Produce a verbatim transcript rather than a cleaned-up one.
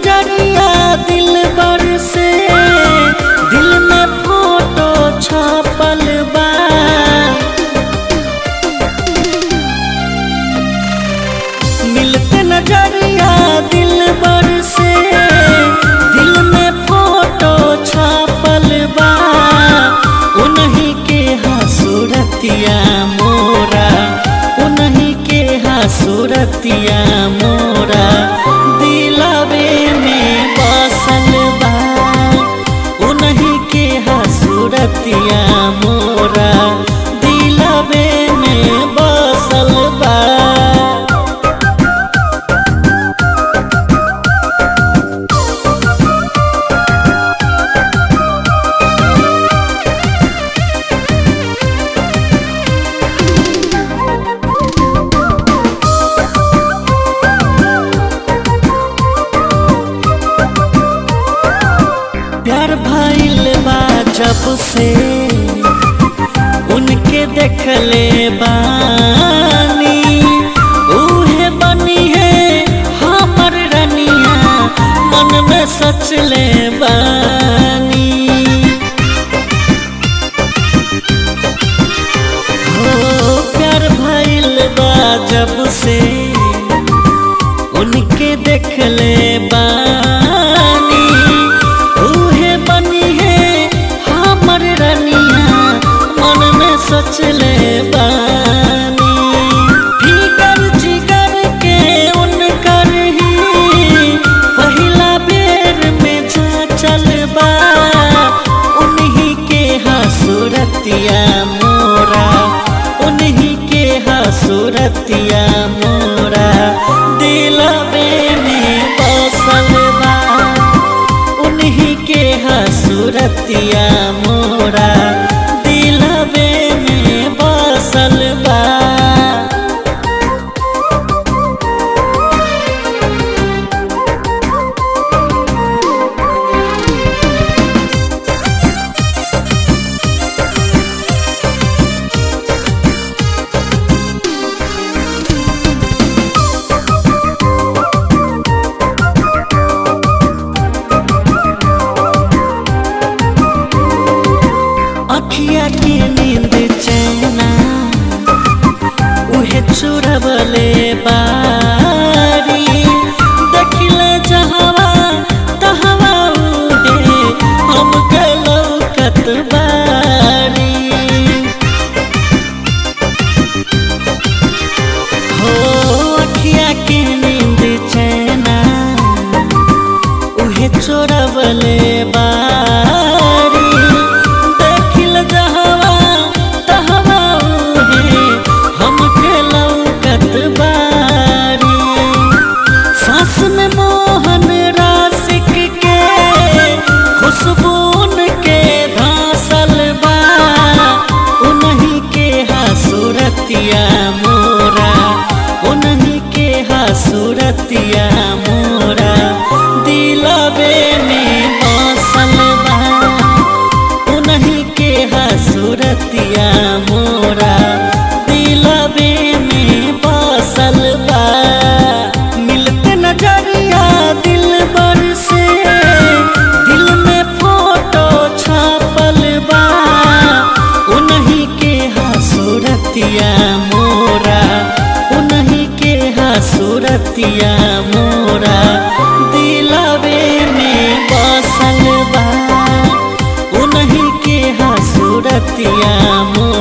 नजरिया दिल बर से दिल में फोटो छापल बा। मिलते नजरिया दिल बर से दिल में फोटो छापल बा। उन्हीं के हाँ सूरतिया मोरा, उन्हीं के हाँ सूरतिया मोरा दिलवे में बसल बा। उन्हीं के हाँ सूरतिया मोरा दिलवे में बसल बा। प्यार भइल बा जब से उनके देखले बानी। उहे बनी है हमर रनिया मन में सचले बानी। हो प्यार भइल बा जब से उनके देखले बानी। सचले बानी फिकर जिगर के उनकर ही पहिला बेर में जा चलबा। उन्हीं के हाँ सूरतिया मोरा, उन्हीं के हाँ सूरतिया मोरा दिलवे में बसल बा। उन्हीं के हाँ सूरतिया मोरा दिलवे में बसल बा। अखिया के नींद चैना उहे चुरबले बारी। देखले जहवा तहवा उहे हमके लौकत बारी। हो अखिया के नींद चैना उहे चुरबले बारी। सांस में मोहन रासिक के खुशबून के धांसल बा। उन्हीं के हाँ सूरतिया मोरा, उन्हीं के हाँ सूरतिया मोरा दिलवे में बसल बा। उन्हीं के हाँ सूरतिया मोरा दिलवे में बसल बा। नजरिया दिल बर से दिल में फोटो छापल बा। उन्हीं के हाँ सूरतिया मोरा, उन्हीं के हाँ सूरतिया मोरा दिलवे में बसल बा। उन्हीं के हाँ सूरतिया मोरा।